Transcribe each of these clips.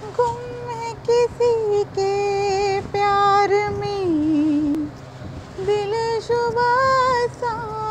गुम है किसी के प्यार में दिल शुबह सा,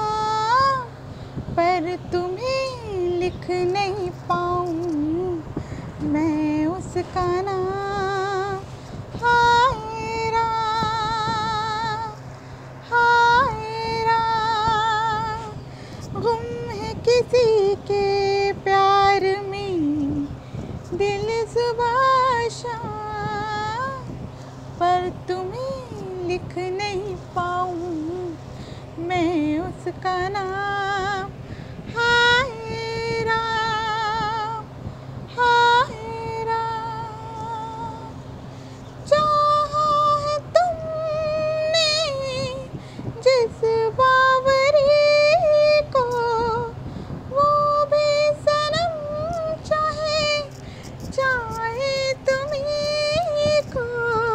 पर तुम्हें लिख नहीं पाऊँ मैं उसका नाम। हाय राम, हाय राम, गुम है किसी के प्यार में दिल सुबह शाम, पर तुम्हें लिख नहीं पाऊँ मैं उसका नाम। हाय राम, हाय राम, चाहा है तुमने जिस बावरी को, वो भी सनम चाहे चाहे तुम्हीं को,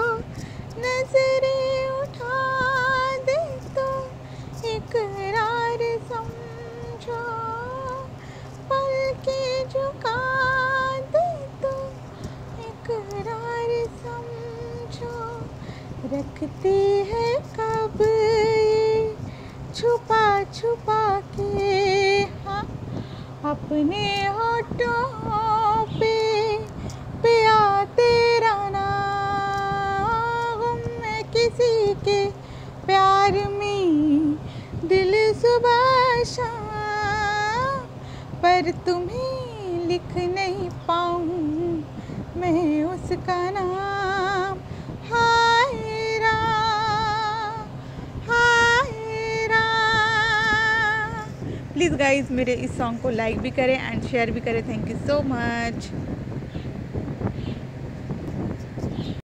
नजरें उठा दे तो इकरार समझो, पलकें झुका दे तो इकरार समझो। रखती है कब ये छुपा छुपा के, हाँ, अपने होठों पे पिया तेरा नाम। गुम है किसी के प्यार में दिल सुबह शाम, पर तुम्हें लिख नहीं पाऊँ मैं उसका नाम। हाय राम, हाय राम। प्लीज़ गाइज़ मेरे इस सॉन्ग को लाइक भी करें एंड शेयर भी करें। Thank you so much.